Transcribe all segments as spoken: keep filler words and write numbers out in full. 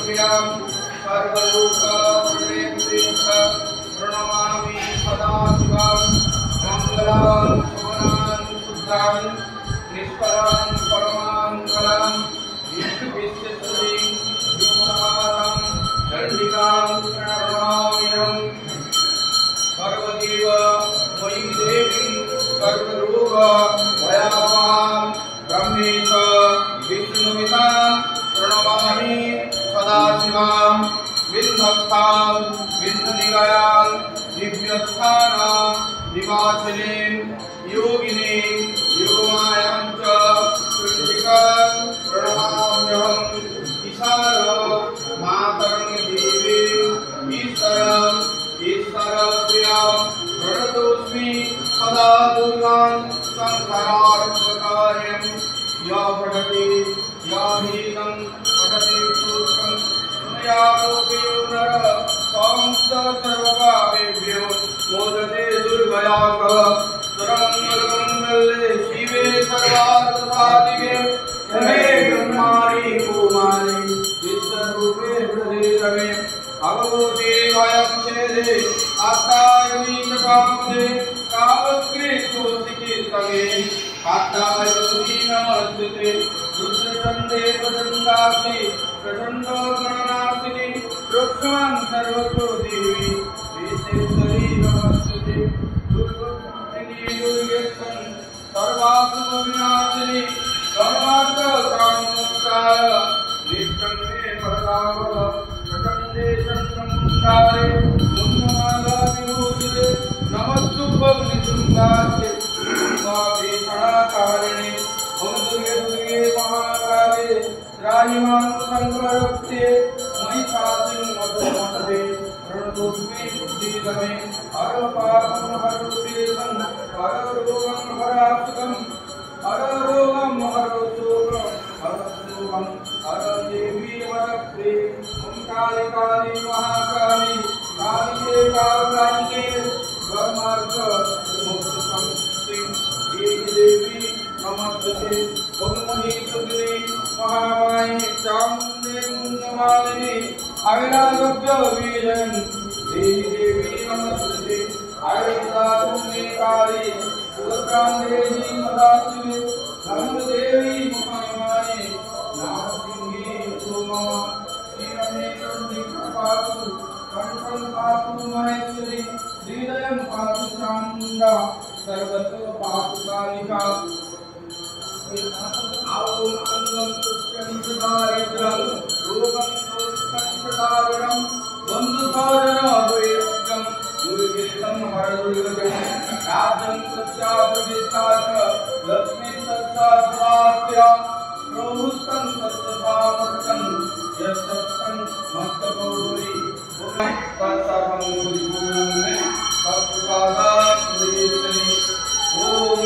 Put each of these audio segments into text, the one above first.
सर्वप्रियं सर्वलोकप्रियं प्रणमामि सदा शिवं मङ्गलं सुवनं शुद्धं निष्कलं परमाङ्गलं विश्वेश्वरीं विश्वमातं चण्डिकां प्रणमाम्यहम् सर्वदेव मयि देवी सर्वरोग भयापहां ब्रह्मेश विष्णुमितां प्रणमामि सदाशिवां विन्ध्यस्थां विन्ध्यनिलयां दिव्यस्थानां निवासिनीं योगिनीं योगमायां च कृष्णिकां प्रणमाम्यहम् ईशान मातरं देवीं ईश्वरं ईश्वरप्रियं प्रणतोऽस्मि सदा दुर्गां संसारार्थकार्यं या पठति या हीनं पठति सूत्रं शृणुयादोऽपि नर संस्त सर्वपापेभ्यो मोदते दुर्गयाः सर्वमङ्गलमङ्गले शिवे सर्वार्थसाधिके शरण्ये ब्रह्माणि कुमारि विश्वरूपे हृदये भगवते वयक्षेदे आत्तायनि चकामदे कावत्कृतोऽसिकीर्तने आत्तायनि नमस्ते रुद्रचण्डे प्रचण्डासि प्रचण्डो गणनाशिनि रुक्मां सर्वतो देवी विश्वेश्वरी नमस्ते दुर्गोत्थिनी दुर्गेश्वरी सर्वासु विनाशिनि सर्वार्थकामोत्तार निष्कण्ठे परदावः प्रचण्डे चन्द्रमुण्डारे मुन्नमाला विभूषिते नमस्तुभ्यं निशुम्भास्ये भीषणाकारिणे ओम दुर्गे दुर्गे महाकाले त्राहि मां संकरक्ते महिषासुरं मदमस्तके प्रणतोऽस्मि बुद्धिदमे हर पापं हर क्लेशं हर रोगं हरासुखं हर रोगं हर शोकं हर शोकं हर देवी हर प्रेम ओम काले काले महाकाली कालिके कालकालिके ब्रह्मार्थ मोक्ष संस्कृति देवी नमस्ते ओम महेश्वरी महामाये चामुण्डे मुण्डमालिनी अविराजभ्य वीरं देवी देवी नमस्ते आयुर्दातुमे काली सुभद्रां देवी सदाशिवे धर्मदेवी महामाये नारसिंही सोमा श्रीरमे चण्डिकापातु कंठं पातु महेश्वरी हृदयं पातु चामुण्डा सर्वतो पातु कालिका आवं अंगं पुष्कंशदारिद्रं रोगं शोषकंशदारिणं बन्धुसौजनवैरज्ञं दुर्गेशं हरदुर्गजं राज्यं तस्याप्रतिष्ठाच लक्ष्मी तस्यास्वास्त्या प्रभुस्तं तत्सभामर्तं यस्तत्तं मस्तकौरी तत्सर्वं गुरुपूर्णं मे तत्प्रसादात् श्रीश्री ओम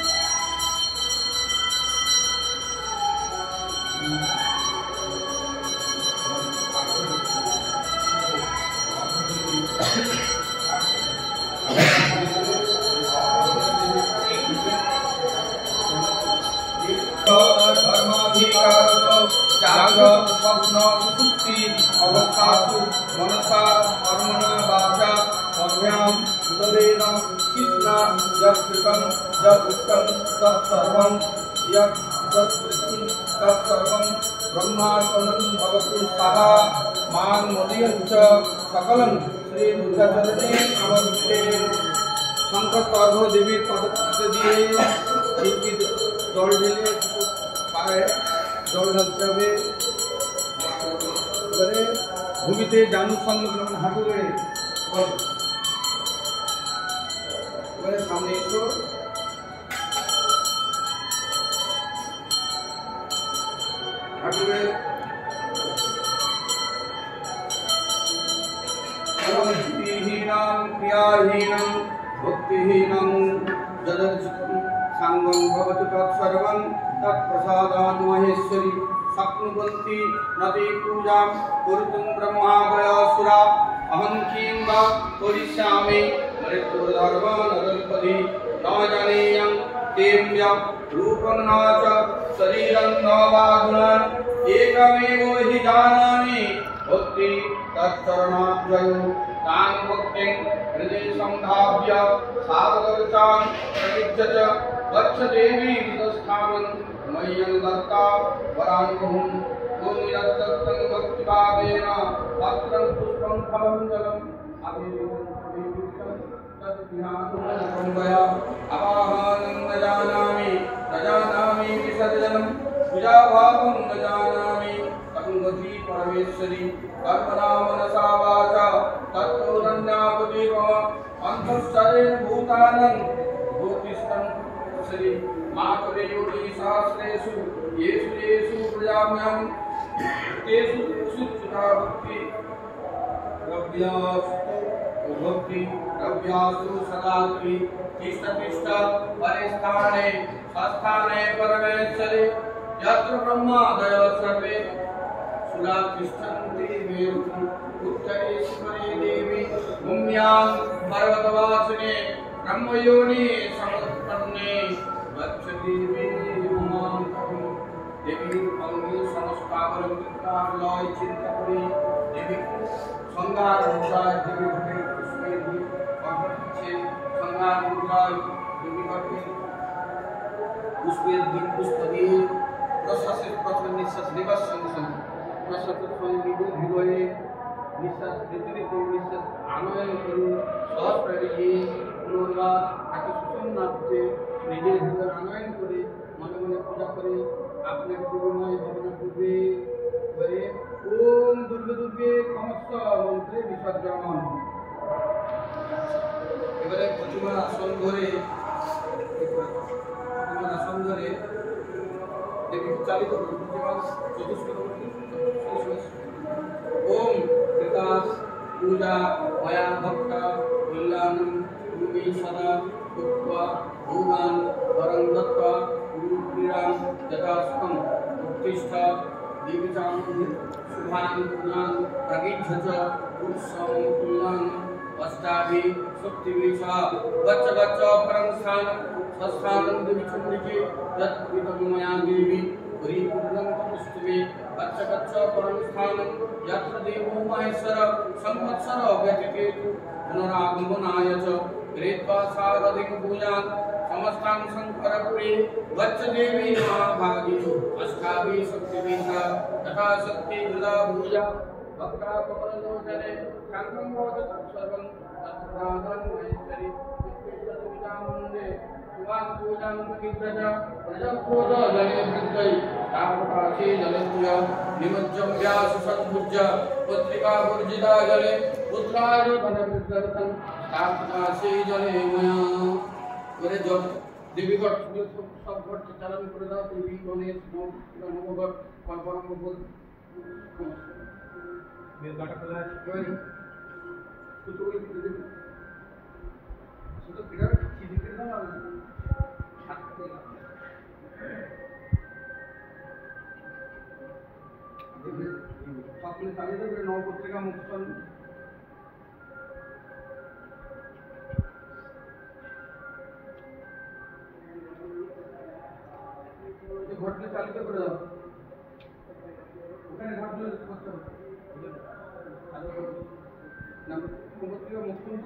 धर्माधिकारतो जागृत स्वप्न सुषुप्ति अवस्थासु मनसा कर्मणा वाचा अभ्यां उदरेण कृष्णा यत्कृतं यदुक्तं तत्सर्वं यत्कृतं तत्सर्वं ब्रह्मार्पणं भवतु स्वाहा मां मोदयं च सकलं श्री दुर्गाचरणे नमस्ते शंकर पार्व देवी पदपत्र दिए इनकी जल ढेले पाए जल ढलते हुए এবারে ভূমিতে জানু সংগ্রাম হাঁটু গেড়ে এবারে সামনে এসো হাঁটু গেড়ে भक्तिहीनं क्रियाहीनं भक्तिहीनं जदर्चितं सांगं भवतु तत्सर्वं तत्प्रसादात् महेश्वरी शक्नुवन्ति नते पूजां कर्तुं ब्रह्मादयसुरा अहं किं वा करिष्यामि मृत्युर्धर्मनरपदि न जानेयं तेम्य रूपं न च शरीरं न वा गुणान् एकमेव हि जानामि तच्चरणाब्जयो तान् भक्तिं हृदि सम्भाव्य सावगर्तान् प्रयुज्य च वत्स देवी निदस्थानं मह्यं दत्ता वरान्मुहुं ॐ यद्दत्तं भक्तिभावेन पत्रं पुष्पं फलं जलम् अवाहनं न जानामि न जानामि विसर्जनं पूजाभावं न जानामि तङ्गति परमेश्वरी कर्मणा मनसा वाचा तत्त्वनन्यापति मम अन्तःशरेण भूतानं भूतिष्ठं श्री मातरे योगी सहस्रेषु येषु येषु प्रजाम्यहं तेषु तेषु चिता भक्ति रव्यास्तु भक्ति रव्यास्तु सदात्रि तिष्ठ तिष्ठ परिस्थाने स्थाने परमेश्वरे यत्र ब्रह्मादय सर्वे सुला तिष्ठन्ति वेदि उत्तरेश्वरे देवी भूम्यां पर्वतवासिने ब्रह्मयोनि समुत्पन्ने वत्स देवी उमां देवी अंगे समस्तावरं लय चिंता करी देवी संगार मुद्राय देवी घटे पुष्पे दी अभ्यर्थे संगार मुद्राय देवी घटे पुष्पे दी पुष्पदी प्रशासित प्रथम निश्वास निवास संसं प्रशासित संगीत हृदये निश्वास रीतिरीति निश्वास आनयन करू सहस्रये पुनर्बार ताके सुषम नापते निजे हृदय आनयन करे मने मने पूजा करे आपने दिव्यमय भावना पूर्वे करे ओम दुर्गे दुर्गे क्षमस्व मंत्रे विसर्जन এবারে প্রতিমার আসন ধরে প্রতিমার আসন ধরে দেবী চালিত করুন প্রতিমার চতুষ্কোণমুখী ओम विकास पूजा मया भक्ता कल्याणं भूमि सदा भूत्वा भूगान् वरं दत्त्वा गुरुक्रीडां यथास्तं उत्तिष्ठ दीपितां शुभां गुणान् प्रगीह्य च पुरुषं तुल्यान् अष्टाभिः शक्तिभिः सह वच्च वच्च परं स्थानं स्वस्थानं दिविचुण्डिके यत्कृतं मया देवी परिपूर्णं तमस्तुमे वच्च वच्च परं स्थानं यत्र देवो महेश्वर संवत्सर व्यतिकेतु पुनरागमनाय च कृत्वा सारथिं पूजां समस्तां शङ्करप्रिये वच्च देवी महाभागी अष्टाभिः शक्तिभिः तथा शक्ति हृदा भूजा भक्तापकलोचने शङ्खं मोदकं सर्वं तत्प्रादान् महेश्वरि विद्युतविदामुन्दे शिवां पूजां प्रकीर्तय प्रजक्रोध जले वृद्धै तापकाशे जलपूय निमज्जं व्यास सद्भुज्य पत्रिका भुर्जिता जले पुत्राय धनविदर्तं तापकाशे जले मया করে জল দেবীগণ সব ঘট চালান করে দাও দেবী গণেশ নমগণ কল্পনা বল বেল কাটা করে আছে তো তো ওই দিকে শুধু পিড়া চিনি করে দাও সাথে দেবী সকলে চালিয়ে দেবে নবপত্রিকা মুক্তন ঘটলে চালিত করে দাও ওখানে ঘটলে করতে হবে নবপত্রিকা মুক্তন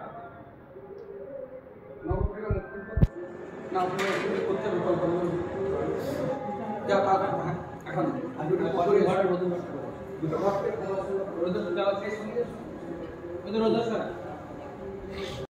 নবপত্রিকা মুক্তন না করতে হবে কল্পনা যা পাতা এখন আর দুটো পরে ঘরের মধ্যে দুটো ঘটে রোদ চালাতে রোদ রোদ